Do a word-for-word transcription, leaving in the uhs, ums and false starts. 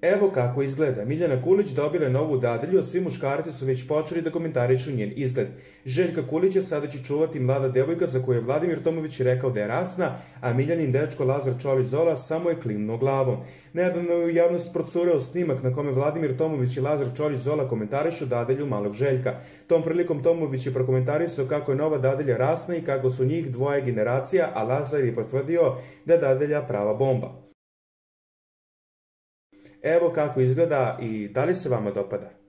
Evo kako izgleda. Miljana Kulić dobila je novu dadilju, a svi muškarci su već počeli da komentarišu njen izgled. Željka Kulić je sada će čuvati mlada devojka za koju je Vladimir Tomović rekao da je rasna, a Miljanin dečko Lazar Čolić Zola samo je klimnuo glavom. Nedavno je u javnost procureo snimak na kome Vladimir Tomović i Lazar Čolić Zola komentarišu dadilju malog Željka. Tom prilikom Tomović je prokomentarisao kako je nova dadilja rasna i kako su njih dvoje generacija, a Lazar je potvrdio da je dadilja prava bomba. Evo kako izgleda i da li se vama dopada?